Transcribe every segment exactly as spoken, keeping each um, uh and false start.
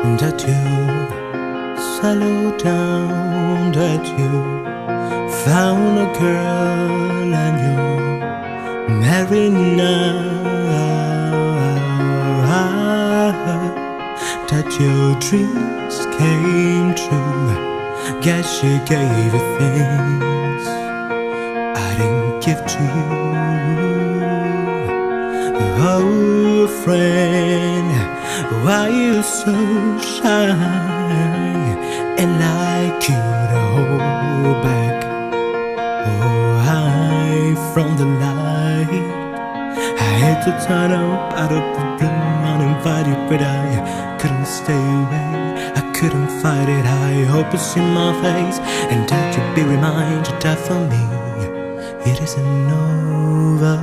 that you settle down, that you found a girl and you're married now, that your dreams came true. Guess she gave you things I didn't give to you. Oh friend, why you so shy and like you to hold back? Oh, hide from the light. I had to turn up out of the blue uninvited, but I couldn't stay away. I couldn't fight it. I hope you see my face and that you be reminded that for me it isn't over.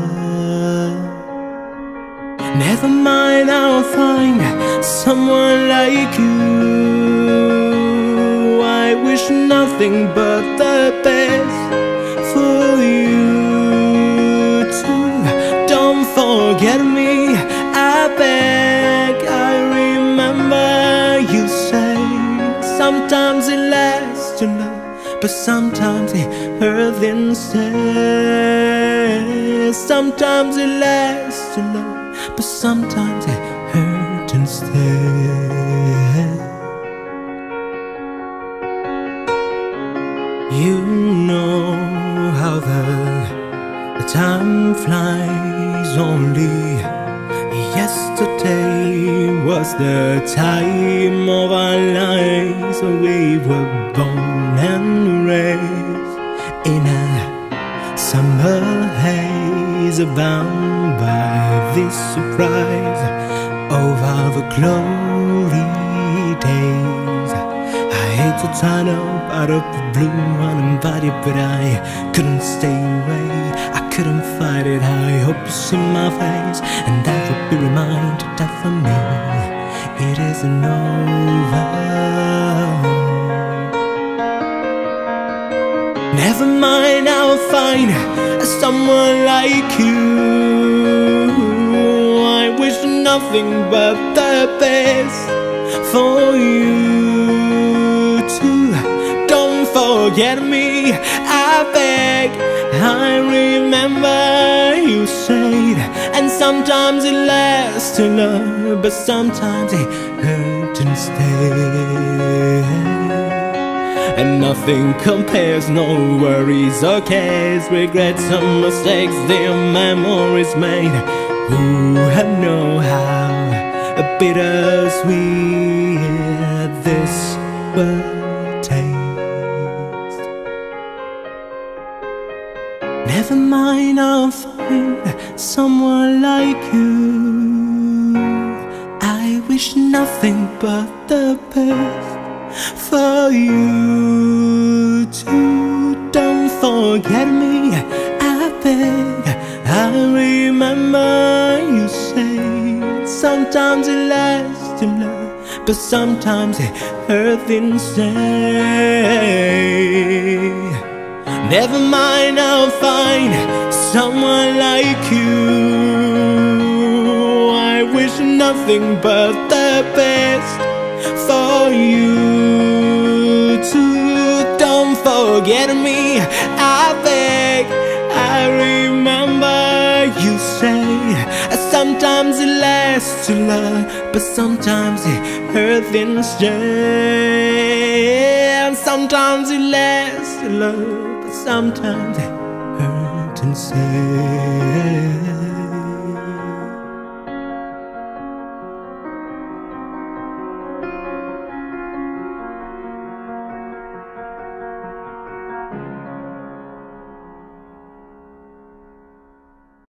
Never mind, I'll find someone like you. I wish nothing but the best for you too. Don't forget me, I beg. I remember you say sometimes it lasts to love, but sometimes it hurts instead. Sometimes it lasts to love, but sometimes it hurts instead. You know how the, the time flies. Only yesterday was the time of our lives. We were born and raised in a summer haze, bound by this surprise over the glory days. I hate to turn up out of the blue uninvited, but I couldn't stay away. I couldn't fight it. I hope you see my face and that would be reminded that for me it isn't over. Never mind, I'll find someone like you. I wish nothing but the best for you too. Don't forget me, I beg. I remember you said, and sometimes it lasts to love, but sometimes it hurts instead. And nothing compares, no worries or cares, regrets or mistakes, their memories made. Who know how bittersweet this will taste? Never mind, I'll find someone like you. I wish nothing but the best for you too. Don't forget me, I beg. I remember you say sometimes it lasts to love, but sometimes it hurts instead. Never mind, I'll find someone like you. I wish nothing but the best for you too. Don't forget me, I beg. I remember you say sometimes it lasts to love, but sometimes it hurts instead. Sometimes it lasts to love, but sometimes it hurts instead.